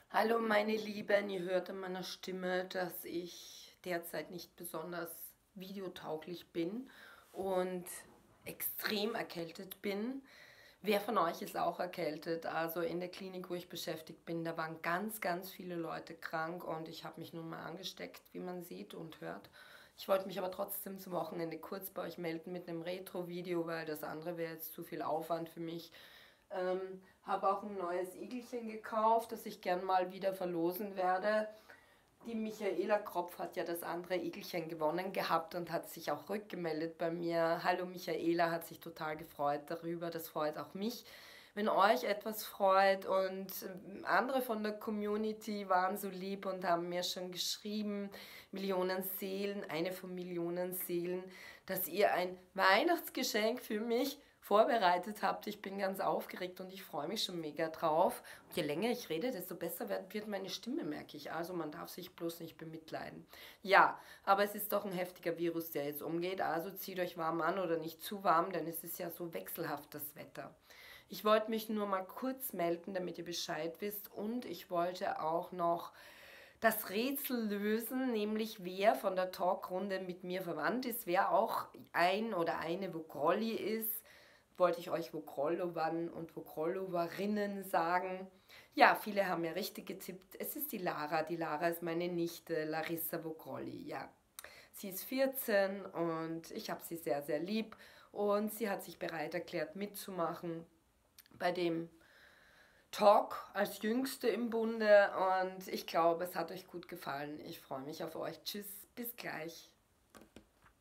Hallo meine Lieben, ihr hört an meiner Stimme, dass ich derzeit nicht besonders videotauglich bin und extrem erkältet bin. Wer von euch ist auch erkältet? Also in der Klinik, wo ich beschäftigt bin, da waren ganz viele Leute krank und ich habe mich nun mal angesteckt, wie man sieht und hört. Ich wollte mich aber trotzdem zum Wochenende kurz bei euch melden mit einem Retro-Video, weil das andere wäre jetzt zu viel Aufwand für mich. Habe auch ein neues Igelchen gekauft, das ich gern mal wieder verlosen werde. Die Michaela Kropf hat ja das andere Igelchen gewonnen gehabt und hat sich auch rückgemeldet bei mir. Hallo Michaela, hat sich total gefreut darüber. Das freut auch mich. Wenn euch etwas freut und andere von der Community waren so lieb und haben mir schon geschrieben, Millionen Seelen, eine von Millionen Seelen, dass ihr ein Weihnachtsgeschenk für mich vorbereitet habt. Ich bin ganz aufgeregt und ich freue mich schon mega drauf. Und je länger ich rede, desto besser wird meine Stimme, merke ich. Also man darf sich bloß nicht bemitleiden. Ja, aber es ist doch ein heftiger Virus, der jetzt umgeht. Also zieht euch warm an oder nicht zu warm, denn es ist ja so wechselhaft das Wetter. Ich wollte mich nur mal kurz melden, damit ihr Bescheid wisst. Und ich wollte auch noch das Rätsel lösen, nämlich wer von der Talkrunde mit mir verwandt ist, wer auch ein oder eine Vogrolli ist. Wollte ich euch Vogrollovern und Vogrolloverinnen sagen. Ja, viele haben ja richtig getippt. Es ist die Lara. Die Lara ist meine Nichte, Larissa Vogrolli. Ja, sie ist 14 und ich habe sie sehr lieb. Und sie hat sich bereit erklärt mitzumachen bei dem Talk als Jüngste im Bunde. Und ich glaube, es hat euch gut gefallen. Ich freue mich auf euch. Tschüss, bis gleich.